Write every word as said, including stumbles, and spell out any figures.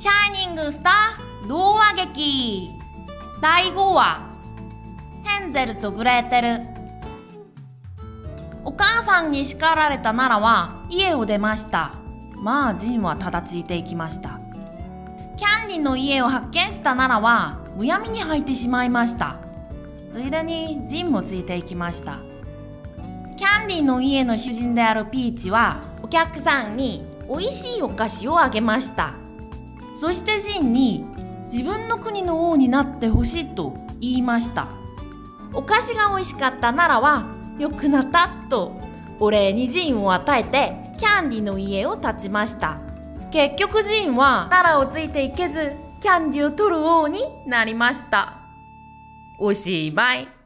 シャイニングスター童話劇だいごわヘンゼルとグレーテル。お母さんに叱られたナラは家を出ました。まあジンはただついていきました。キャンディの家を発見したナラはむやみに入ってしまいました。ついでにジンもついていきました。キャンディの家の主人であるピーチはお客さんにおいしいお菓子をあげました。そしてジンに自分の国の王になってほしいと言いました。お菓子が美味しかったナラは良くなったとお礼にジンを与えてキャンディの家を建ちました。結局ジンはナラをついていけずキャンディを取る王になりました。おしまい。